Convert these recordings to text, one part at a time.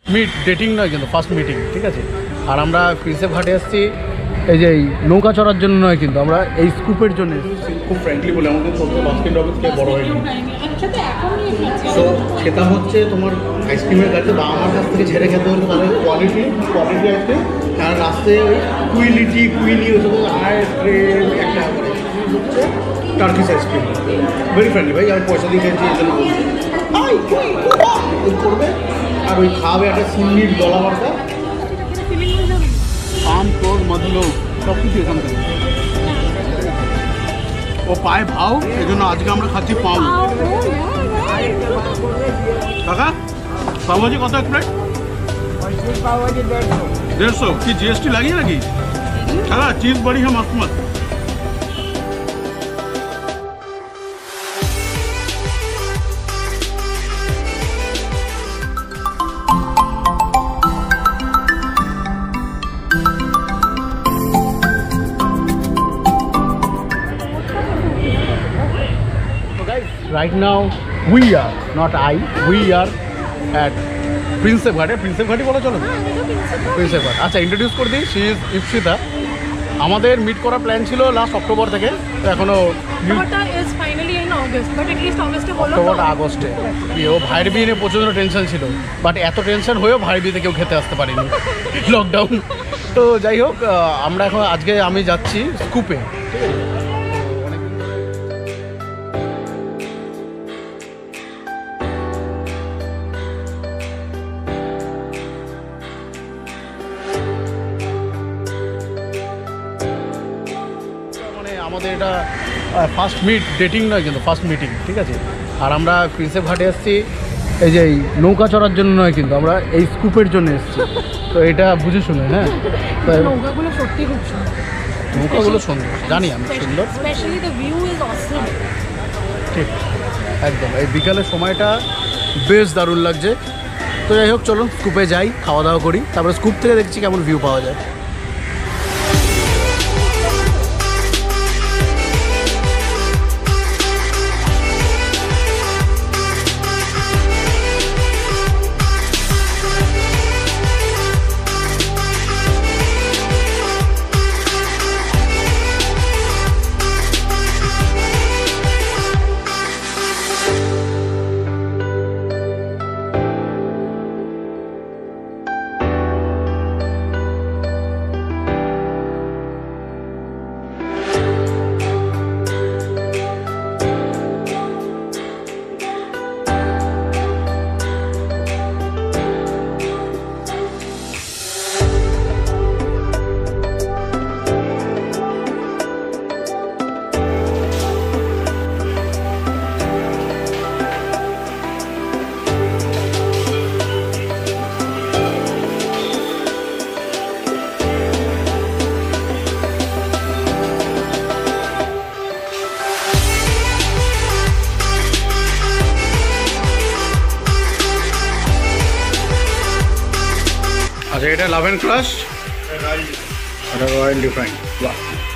Meet dating নয় কিন্তু first meeting, ঠিক আছে। আর আমরা প্রিন্সেপ ঘাটে এসেছি এই যে এই নৌকা চড়ার জন্য নয়, কিন্তু আমরা এই স্কুপের জন্য খুব ফ্র্যাঙ্কলি বলে আমাদের ছোটো বাস্কেট রবিস থেকে বড় হয়নি। তো খেতাম হচ্ছে তোমার আইসক্রিমের কাছে বা আমার কাছ থেকে ছেড়ে খেতে হলে তাহলে কোয়ালিটি আইসক্রিম, আর রাস্তায় ওই কুইনি ওসব আইসক্রিম একটা করে হচ্ছে টার্কিশ আইসক্রিম, ভেরি ফ্রেন্ডলি ভাই। আমি পয়সা দিয়ে খেয়েছি এই জন্য বলছি করবে। আর ওই খাবে একটা সিন্নির গলা বার্তা আম তোর মধুলো সব কিছু এখান থেকে ও পায় ভাও, এই জন্য আজকে আমরা খাচ্ছি পাও। কাকা পাওভাজি কত এক প্লেট? 150 কি জিএসটি লাগিয়ে নাকি? কাকা চিজ বড়ি হ্যাঁ মস্ত মস্ত। Right now we are not I, we are at Prinsep ঘাটে। প্রিন্সেপ ঘাটই বলো চলো, প্রিন্সেপ ঘাট। আচ্ছা ইন্ট্রোডিউস করে দিই, শি ইজ ইপসিতা। আমাদের মিট করার প্ল্যান ছিল লাস্ট অক্টোবর থেকে, তো এখনো অক্টোবর আগস্টে। ও ভাইয়ের বিয়ে নিয়ে প্রচুর টেনশন ছিল, বাট এত টেনশন হয়েও ভাইয়ের বিয়েতে কেউ খেতে আসতে পারিনি, লকডাউন। তো যাই হোক, আমরা এখন আজকে আমি যাচ্ছি স্কুপে, ঠিক আছে। আমাদের এটা ফার্স্ট মিট ডেটিং নয় কিন্তু ফার্স্ট মিটিং, ঠিক আছে। আর আমরা প্রিন্সেপ ঘাটে এসেছি এই যে এই নৌকা চড়ার জন্য নয়, কিন্তু আমরা এই স্কুপের জন্য এসেছি। তো এটা বুঝে শুনে, হ্যাঁ নৌকাগুলো সত্যি খুব সুন্দর, নৌকাগুলো সুন্দর, জানি আমি সুন্দর, ঠিক একদম। এই বিকালের সময়টা বেশ দারুণ লাগছে। তো যাই হোক চলো স্কুপে যাই, খাওয়া দাওয়া করি, তারপরে স্কুপ থেকে দেখছি কেমন ভিউ পাওয়া যায়। আচ্ছা এটা লাভ অ্যান্ড ক্রাশ, এটা রয়্যাল ডিফাইন। বাহ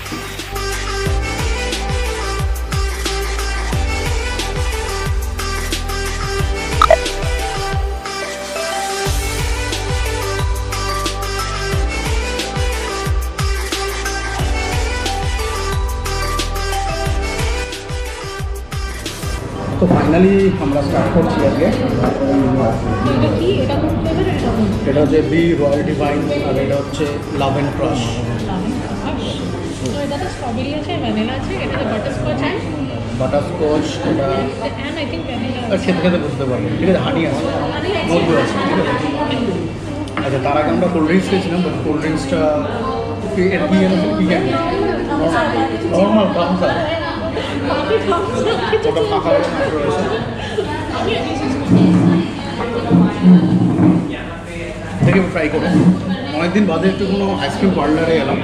তো ফাইনালি আমরা স্টার্ট করছি আজকে। এটা হচ্ছে বি রয়্যাল ডিভাইন, আর এটা হচ্ছে লাভ অ্যান্ড ক্রাশ। বাটারস্কচ, এটা খেতে খেতে বুঝতে পারবেন, ঠিক আছে। হানি আছে, মধু আছে, ঠিক আছে। আচ্ছা তার আগে আমরা কোল্ড ড্রিঙ্কস খেয়েছিলাম, বাট কোল্ড ড্রিঙ্কসটা কি ক্যান্ডি নর্মাল কামসা, ওটা ফাঁকা রয়েছে। দেখে ট্রাই করো, অনেকদিন বাদে একটু কোনো আইসক্রিম পার্লারে এলাম।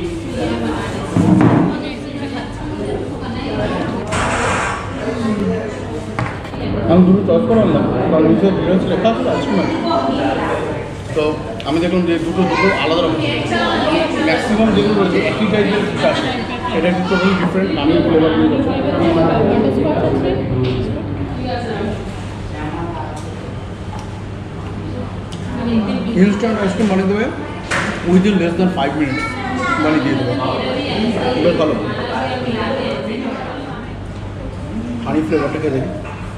আমি দুটো চয়েস করলাম না, কারণ নিচে ডিটেলস লেখা আছে আইসক্রিম। তো আমি দেখলাম যে দুটো আলাদা রকম, ম্যাক্সিমাম যেগুলো রয়েছে একই টাইপের আছে, এটা একটু টোটালি ডিফারেন্ট। আমি ফ্লেভার নিয়ে যাচ্ছি। ইনস্ট্যান্ট আইসক্রিম বানিয়ে দেবে উইদিন লেস দ্যান 5 মিনিটস বানিয়ে দিয়ে দেবে বেশ ভালো হানি ফ্লেভারটাকে দেখি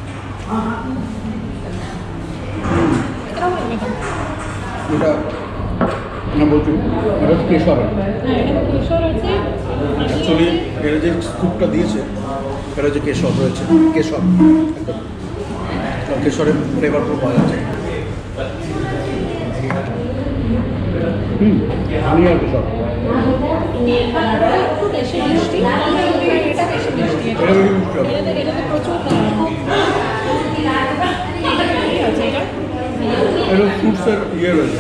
এটা না বলছি এটা কেশর অ্যাকচুয়ালি এটা যে স্কুপটা দিয়েছে এটা যে কেশর রয়েছে কেশর একদম কেশরের ফ্লেভার পুরো পাওয়া যাচ্ছে আমি আর কেশর এটা ফ্রুটসের ইয়ে রয়েছে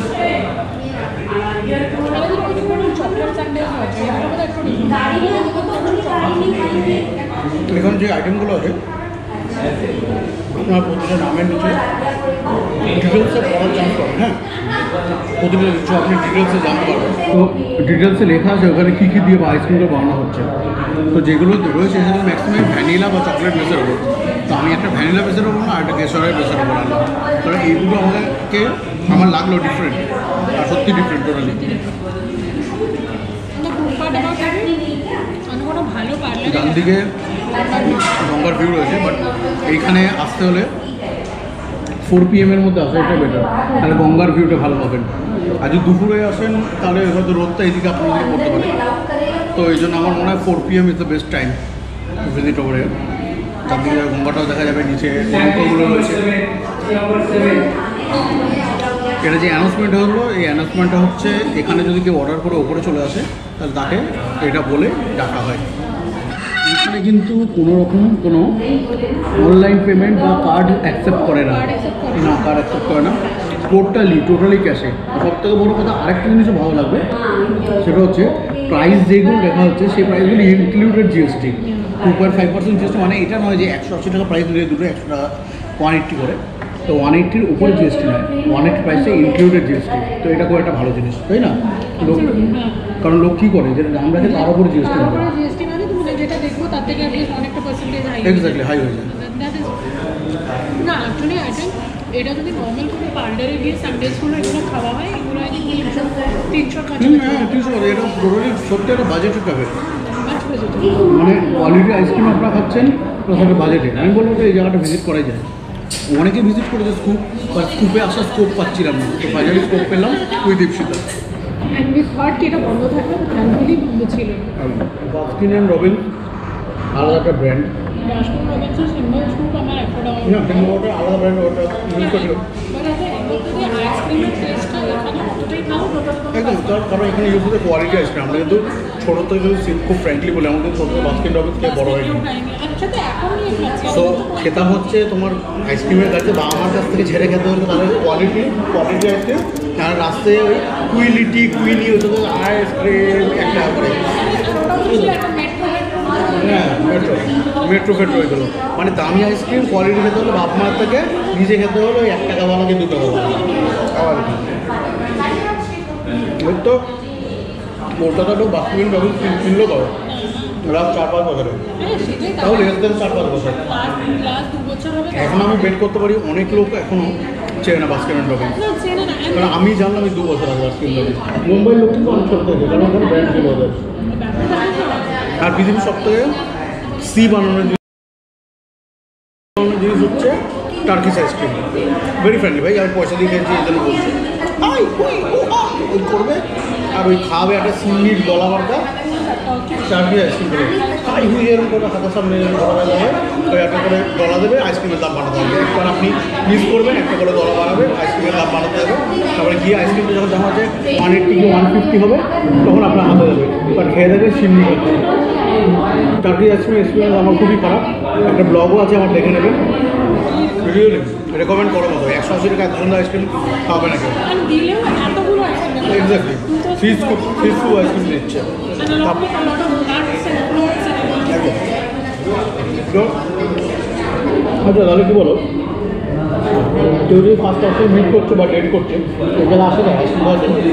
এখন যে আইটেমগুলো আছে আপনার প্রতিটা নামের নিচে ডিটেলসে পড়ার চান্স পাবেন হ্যাঁ প্রতিটা কিছু আপনি ডিটেলসে জানতে পারবেন তো ডিটেলসে লেখা আছে ওখানে কী কী দিয়ে বা আইসক্রিমটা বানানো হচ্ছে তো যেগুলো রয়েছে সেগুলো ম্যাক্সিমাম ভ্যানিলা বা চকলেট বেসের ওপর তো আমি একটা ভ্যানিলা বেসের ওপর না আর একটা কেশরের বেসের ওপর আনলাম কারণ এইগুলো আমাদেরকে আমার লাগলো ডিফারেন্ট আর সত্যি ডিফারেন্ট টোটালি ডান দিকে গঙ্গার ভিউ রয়েছে বাট এইখানে আসতে হলে 4 PM এর মধ্যে আসা এটা বেটার তাহলে গঙ্গার ভিউটা ভালো পাবেন আর যদি দুপুরে আসেন তাহলে হয়তো রোদটা এইদিকে আপনাদের পড়তে পারে তো এই জন্য আমার মনে হয় 4 PM is the best time visit ওভারে চারদিকে গঙ্গাটাও দেখা যাবে নিচে নৌকোগুলো রয়েছে এটা যে অ্যানাউন্সমেন্ট হলো এই অ্যানাউন্সমেন্টটা হচ্ছে এখানে যদি কেউ অর্ডার করে ওপরে চলে আসে তাহলে তাকে এটা বলে ডাকা হয় এখানে কিন্তু কোনো রকম কোনো অনলাইন পেমেন্ট বা কার্ড অ্যাকসেপ্ট করে না কার্ড অ্যাকসেপ্ট করে না টোটালি ক্যাশে সব থেকে বড়ো কথা আরেকটা জিনিসও ভালো লাগবে সেটা হচ্ছে প্রাইস যেগুলো লেখা হচ্ছে সেই প্রাইসগুলো ইনক্লুডেড জিএসটি 2.5% জিএসটি মানে এটা নয় যে 180 টাকা প্রাইস দিলে দুটো 100 টাকা 180 করে তো 180-র উপরে জিএসটি নয় 180 প্রাইসে ইনক্লুডেড জিএসটি তো এটা খুব একটা ভালো জিনিস তাই না লোক কারণ লোক কী করে যে আমরা যে তার উপরে জিএসটি হবে এক্স্যাক্টলি হাই হয়ে যায় না অ্যাকচুয়ালি আই থিঙ্ক এটা যদি নর্মাল কোনো পার্লারে গিয়ে সানডেজগুলো এগুলো খাওয়া হয় এগুলো আই থিঙ্ক 300 কাছে হ্যাঁ 300 এটা টোটালি সত্যি একটা বাজেটের খাবে মানে কোয়ালিটি আইসক্রিম আপনারা খাচ্ছেন প্লাস একটা বাজেটে আমি বলবো যে এই জায়গাটা ভিজিট করাই যায় অনেকে ভিজিট করেছে স্কুপ বা স্কুপে আসার স্কোপ পাচ্ছিলাম না তো বাজারে স্কোপ পেলাম ওই দীপশিতা কি এটা বন্ধ থাকবে থ্যাঙ্কফুলি বন্ধ ছিল বাস্কিন অ্যান্ড রবিন আলাদা একটা ব্র্যান্ড বাস্কিন রবিন্সের সিম্বল স্কুপ আমার একটা না কিন্তু ওটা আলাদা ব্র্যান্ড ওটা ইউজ করছিল আইসক্রিমের টেস্টটা এখানে কতটাই ভালো একদম তার কারণ এখানে ইউজ করতে কোয়ালিটি আইসক্রিম আমরা কিন্তু ছোটো থেকে কিন্তু খুব ফ্র্যাঙ্কলি বলে আমাদের ছোটো বাস্কিন রবিন্স খেয়ে বড় হয়নি সো খেতাম হচ্ছে তোমার আইসক্রিমের কাছে বাবা মার কাছ থেকে ছেড়ে খেতে হতো তাহলে কোয়ালিটি আইসক্রিম আর রাস্তায় ওই কুইনি হতো আইসক্রিম একটা করে হ্যাঁ মেট্রো এগুলো মানে দামি আইসক্রিম কোয়ালিটি খেতে হলে বাপ মার থেকে নিজে খেতে হলে ওই 1 টাকা বালাকে 2 টাকা বালা আবার তো কলকাতাতেও বাস্কিন রবিন্স কিনলো পাবো লাস্ট 4-5 বছরে তাও লেস দেন 4-5 বছর এখন আমি বেট করতে পারি অনেক লোক এখনও চেনে না বাস্কিন রবিন্স কারণ আমি জানলাম এই 2 বছর আগে বাস্কিন রবিন্স মুম্বাইয়ের লোক কিন্তু অনেক ছোটো থেকে কারণ ওখানে ব্র্যান্ড ছিল ওদের আর পৃথিবীর সব থেকে বানানোর জিনিস হচ্ছে টার্কিশ আইসক্রিম ভেরি ফ্রেন্ডলি ভাই আমি পয়সা দিয়ে খেয়েছি এই জন্য বলছি ওই করবে আর ওই খাওয়াবে একটা সিন্নির গলা বার্তা টার্কিশ আইসক্রিম করে খাই হুই এরকম করে হাতের সামনে গলা যাবে ওই একটা করে গলা দেবে আইসক্রিমের দাম বানাতে হবে একবার আপনি মিস করবেন একটা করে গলা বানাবে আইসক্রিমের দাম বানাতে হবে তারপরে গিয়ে আইসক্রিমটা যখন দাম আছে 180 কি 150 হবে তখন আপনার হাতে দেবে এবার খেয়ে দেবে সিন্নি করছে টার্কিশ আইসক্রিম এক্সপিরিয়েন্স আমার খুবই খারাপ একটা ব্লগও আছে আমার দেখে নেবেন রিয়েলি রেকমেন্ড করার মতো 180 টাকা এত সুন্দর আইসক্রিম খাওয়াবে না কেউ এক্স্যাক্টলি ফিজ আইসক্রিম দিচ্ছে আচ্ছা তাহলে কী বলো কেউ যদি ফার্স্ট অপশন মিট করছে বা ডেট করছে এখানে আসে না আইসক্রিম খাওয়ার জন্য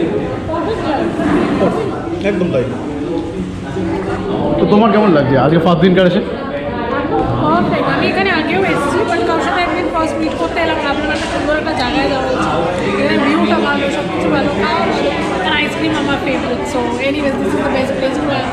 একদম তাই তো তোমার কেমন লাগছে আজকে ফার্স্ট দিনকার এসে আমি এখানে আগেও এসেছি বাট কারোর সাথে একদিন ফার্স্ট মিট করতে এলাম আপনার একটা সুন্দর একটা জায়গায় যাওয়া হচ্ছে এখানে ভিউটা ভালো anyways, this is the best place to have.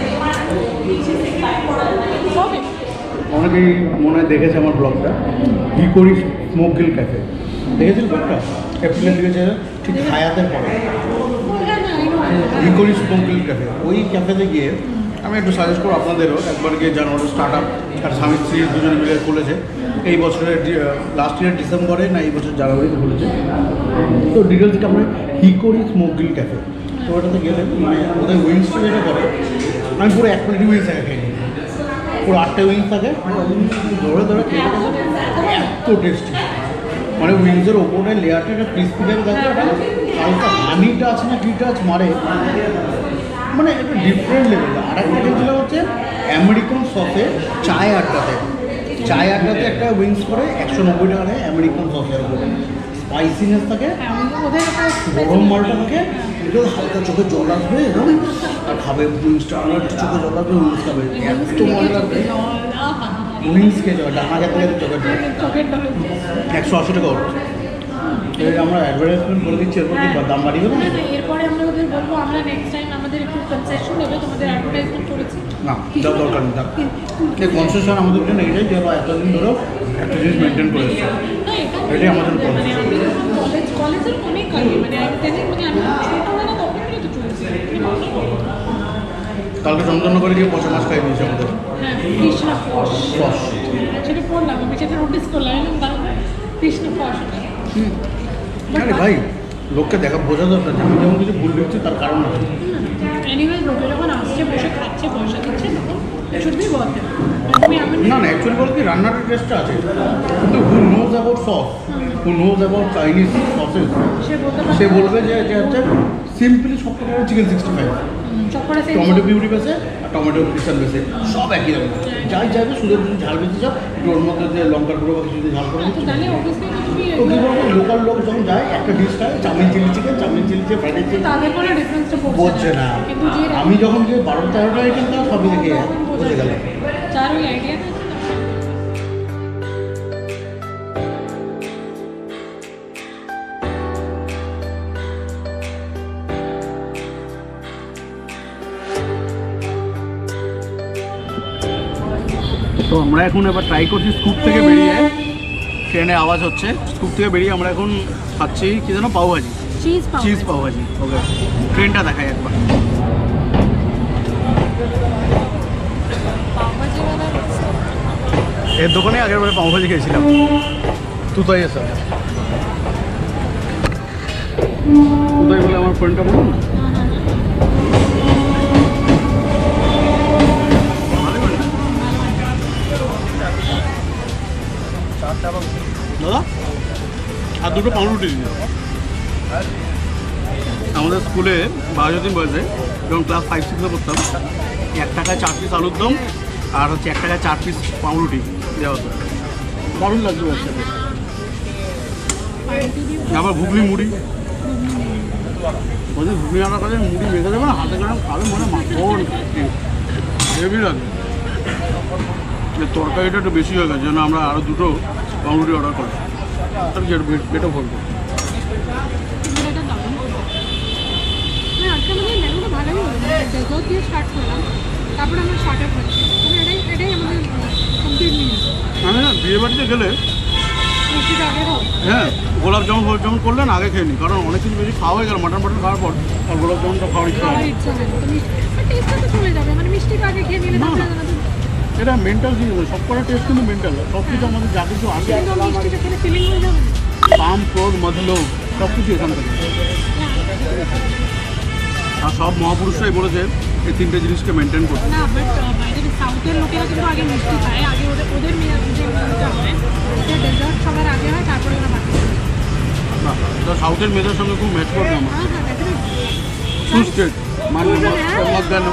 Okay. অনেকেই মনে হয় দেখেছে আমার ব্লগটা হিকোরি স্মোক গ্রিল ক্যাফে দেখেছিল ব্লগটা এপ্রিলের দিকে ঠিক হায়াতের পরে হিকোরি স্মোক গ্রিল ক্যাফে ওই ক্যাফেতে গিয়ে আমি একটু সাজেস্ট করবো আপনাদেরও একবার গিয়ে জানুয়ারি স্টার্ট আপ আর স্বামী স্ত্রী দুজনে মিলে খুলেছে এই বছরের লাস্ট ইয়ার ডিসেম্বরে না এই বছর জানুয়ারিতে খুলেছে তো ডিটেলস থেকে আমরা হিকোরি স্মোক গ্রিল ক্যাফে তো ওটাতে গেলে মানে ওদের উইংসটা যেটা করে আমি পুরো এক প্লেট উইংস আগে খাই পুরো 8টা উইংস থাকে ধরে ধরে খেয়ে এত টেস্টি মানে উইংসের ওপরে লেয়ারটা একটা ক্রিস্পি টাইপ থাকে হালকা হানিটা আছে না কিটা আছে মারে মানে একটা ডিফারেন্ট লেভেল আর একটা খেয়েছিলাম হচ্ছে আমেরিকান সসে চায় আড্ডাতে একটা উইংস করে 190 টাকা দেয় আমেরিকান সসের উপরে স্পাইসিনেস থাকে গরম মালটা থাকে একটু হালকা চোখে জল আসবে আর খাবে উইংসটা আর একটু চোখে জল আসবে উইংস খাবে এত মজা লাগবে উইংস খেয়ে যাবে ডানা খেতে খেতে চোখের 180 টাকা ওর আমরা অ্যাডভার্টাইজমেন্ট করে দিচ্ছি এরপর কি দাম বাড়িয়ে না এরপরে আমরা ওদের বলবো আমরা নেক্সট টাইম আমাদের একটু কনসেশন দেবে তোমাদের অ্যাডভার্টাইজমেন্ট করেছি না যাও দরকার নেই এই কনসেশন আমাদের জন্য এটাই যে এতদিন ধরেও একটা জিনিস মেনটেন করে এসেছে এটাই আমাদের কলেজের অনেক আগে মানে আমি ছোটবেলা তখন থেকে তো চলছে কালকে চন্দননগরে গিয়ে পচা মাছ খাই দিয়েছে আমাদের হ্যাঁ কৃষ্ণা ফস সেটা পড়লাম আমি সেটা নোটিস করলাম কৃষ্ণা ফস আরে ভাই লোককে দেখা বোঝা দরকার যে আমি যেমন কিছু ভুল দিচ্ছি তার কারণ আছে এনিওয়েজ লোকে যখন আসছে বসে খাচ্ছে পয়সা দিচ্ছে তখন শুড বি ওয়ার্থ ইট না অ্যাকচুয়ালি বলতে কি রান্নার টেস্টটা আছে কিন্তু who knows about sauce who knows about Chinese sauces সে বলবে যে হচ্ছে সিম্পলি সব প্রকারের চিকেন 65 টমেটো পিউরি বেসে আর টমেটো ক্রিস্টাল বেসে সব একই রকম যাই যাবে শুধু ঝাল বেশি সব ওর মধ্যে যে লঙ্কার গুঁড়ো বা কিছু দিয়ে ঝাল করে দিচ্ছে তো কী বলবো লোকাল লোক যখন যায় একটা ডিশ খায় chowmein chilli chicken fried rice বোঝে না আমি যখন গিয়ে 12-13টা আইটেম তাও সবই দেখে বুঝে গেলাম যার ওই আইডিয়া তো আমরা এখন এবার ট্রাই করছি স্কুপ থেকে বেরিয়ে ট্রেনে আওয়াজ হচ্ছে স্কুপ থেকে বেরিয়ে আমরা এখন খাচ্ছি কি যেন পাওভাজি চিজ পাওভাজি ওকে ট্রেনটা দেখাই একবার এর দোকানে আগের বারে পাওভাজি খেয়েছিলাম তুতাই স্যার তুতাই বলে আমার ফ্রেন্ডটা বলুন না দাদা আর দুটো পাউরুটি দিন আমাদের স্কুলে 12 বয়সে যখন ক্লাস 5-6-এ পড়তাম 1 টাকায় 4 পিস আলুর দম আর হচ্ছে 1 টাকায় 4 পিস পাউরুটি দেওয়া হতো দারুণ লাগতো একসাথে আবার ঘুগনি মুড়ি বলছি ঘুগনি আনার কাছে মুড়ি বেঁধে দেবে না হাতে করে খাবে মনে মাখন হেভি লাগে তরকারিটা একটু বেশি হয়ে গেছে যেন আমরা আরও দুটো পাউরুটি অর্ডার করি তার পেটও ভরবো আজকে আমাদের মেনুটা ভালোই হলো ডেজার্ট দিয়ে স্টার্ট করলাম তারপরে আমরা স্টার্টার করছি এটাই আমাদের কমপ্লিট মিল আমি না বিয়ে বাড়িতে গেলে মিষ্টিটা আগে হোক হ্যাঁ গোলাপ জামুন করলেন আগে খেয়ে নিই কারণ অনেক কিছু বেশি খাওয়া হয়ে গেল মাটন খাওয়ার পর আর গোলাপ জামুনটা খাওয়ার ইচ্ছা হয় টেস্টটা তো চলে যাবে মানে মিষ্টিটা আগে খেয়ে নিলে এটা মেন্টাল জিনিস সব কটা টেস্ট কিন্তু মেন্টাল সব কিছু আমাদের যা কিছু আগে মিষ্টিটা খেলে ফিলিং হয়ে যাবে পাম ক্রোধ মধলো সব কিছু এখান থেকে আর সব মহাপুরুষরাই বলেছে এই 3টে জিনিসকে মেনটেন করতে না বাট বাইরে সাউথের লোকেরা কিন্তু আগে মিষ্টি খায় আগে ওদের মেয়েরা যে মেনুটা হয় ওটা ডেজার্ট সবার আগে হয় তারপরে ওরা বাকি না এটা সাউথের মেয়েদের সঙ্গে খুব ম্যাচ করবে আমার হ্যাঁ হ্যাঁ সুস্টেড মধ্যাহ্ন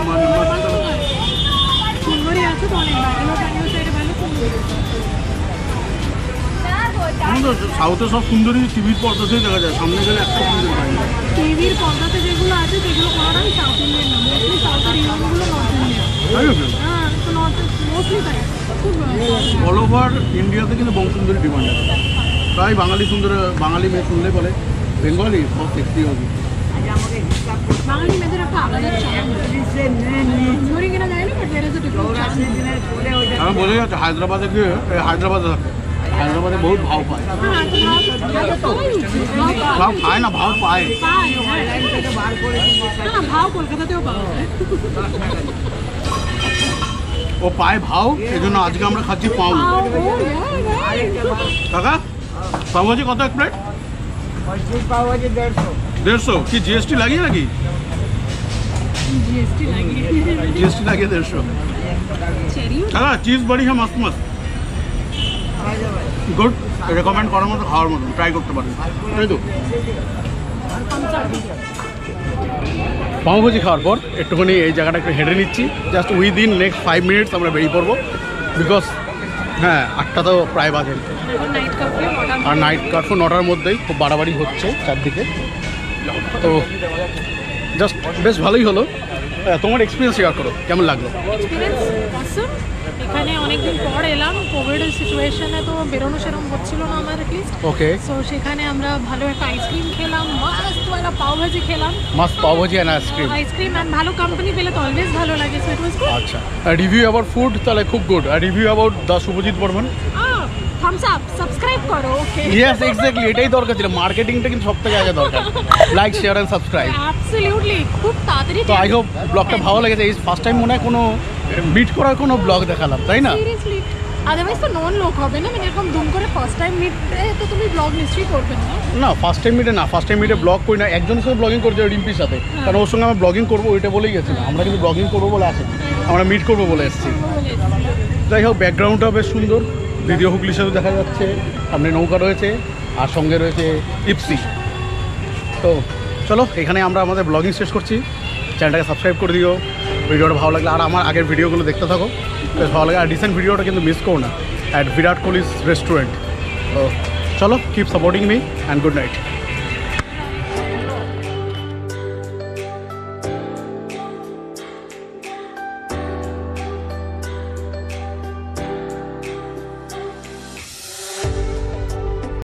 সুন্দরী আছে তো অনেক ব্যাঙ্গালোর সাইডে ভালো সুন্দরী আমাদের সাউথে সব সুন্দরী টিভির পর্দাতেই দেখা যায় সামনে গেলে একটা সুন্দরী পাই টিভির পর্দাতে যেগুলো আছে সেগুলো কোনোটাই সাউথ ইন্ডিয়ান না মোস্টলি সাউথের হিরোগুলো নর্থ ইন্ডিয়ান হ্যাঁ তো নর্থ মোস্টলি তাই খুব অল ওভার ইন্ডিয়াতে কিন্তু বংসুন্দরী ডিমান্ড আছে প্রায় বাঙালি মেয়ে শুনলে বলে বেঙ্গলি সব সেক্সি হবে বাঙালি মেয়েদের একটা আলাদা চাম ধরে কিনা যায় না, but there is a different charm. আমি বোঝা যাচ্ছে হায়দ্রাবাদে গিয়ে হায়দ্রাবাদে থাকে, হায়দ্রাবাদে বহুত ভাও পায়। হ্যাঁ, তো ভাব ভাও খায় না, ভাও পায়। না ভাও কলকাতাতেও পাওয়া যায়। ও পায় ভাও, এই জন্য আজকে আমরা খাচ্ছি পাও। কাকা পাওভাজি কত এক প্লেট? 150। কি জিএসটি লাগিয়ে নাকি? जीएसटी लगी জিএসটি লাগিয়ে 150। चेरी কাকা চিজ বড়ি হ্যাঁ মস্ত মস্ত, গুড, রেকমেন্ড করার মতো, খাওয়ার মতো, ট্রাই করতে পারেন, তাই তো? পাওভাজি খাওয়ার পর একটুখানি এই জায়গাটা একটু হেঁটে নিচ্ছি, জাস্ট উইদিন নেক্সট 5 মিনিটস আমরা বেরিয়ে পড়বো, বিকজ হ্যাঁ 8টা তো প্রায় বাজে, नाइट काफे আর নাইট কার্ফু 9টার মধ্যেই খুব বাড়াবাড়ি হচ্ছে চারদিকে। তো জাস্ট বেশ ভালোই হলো। তোমার এক্সপিরিয়েন্স শেয়ার করো, কেমন লাগলো? Experience awesome. এখানে অনেকদিন পর এলাম, কোভিডের সিচুয়েশনে তো বেরোনো সেরকম হচ্ছিল না আমার অ্যাটলিস্ট। ওকে, সো সেখানে আমরা ভালো একটা আইসক্রিম খেলাম, মাস্ট একটা পাওভাজি খেলাম, must pav bhaji and ice cream. Ice cream and ভালো কোম্পানি পেলে তো অলওয়েজ ভালো লাগে, সো ইট ওয়াজ গুড। আচ্ছা, রিভিউ অ্যাবাউট ফুড তাহলে খুব গুড, আর review about the Subhajit Barman? Thumbs up, subscribe করো। ওকে, ইয়েস এক্স্যাক্টলি, এটাই দরকার ছিল, মার্কেটিংটা কিন্তু সব থেকে আগে দরকার। Like share and subscribe. Absolutely, খুব তাড়াতাড়ি। তো আই হোপ ব্লগটা ভালো লেগেছে। এই ফার্স্ট টাইম মনে হয় কোনো মিট করার কোনো ব্লগ দেখালাম, তাই না? সিরিয়াসলি, আদারওয়াইজ তো নন লোক হবে না, মানে এরকম দুম করে ফার্স্ট টাইম মিটে তো তুমি ব্লগ নিশ্চয়ই করবে না। না ফার্স্ট টাইম মিটে না, ফার্স্ট টাইম মিটে ব্লগ করি না, একজনের সাথে ব্লগিং করছে, রিম্পির সাথে, কারণ ওর সঙ্গে আমরা ব্লগিং করবো ওইটা বলেই গেছিলাম, আমরা কিন্তু ব্লগিং করবো বলে আসি, আমরা মিট করবো বলে এসেছি। যাই হোক, ব্যাকগ্রাউন্ডটা বেশ সুন্দর, ভিডিও হুগলির সাথে দেখা যাচ্ছে, সামনে নৌকা রয়েছে আর সঙ্গে রয়েছে ইপসি। তো চলো এখানে আমরা আমাদের ব্লগিং শেষ করছি, চ্যানেলটাকে সাবস্ক্রাইব করে দিও, ভিডিওটা ভালো লাগলে, আর আমার আগের ভিডিওগুলো দেখতে থাকো, বেশ ভালো লাগে। আর রিসেন্ট ভিডিওটা কিন্তু মিস করো না, অ্যাট বিরাট কোহলিস রেস্টুরেন্ট। তো চলো, keep supporting me and good night.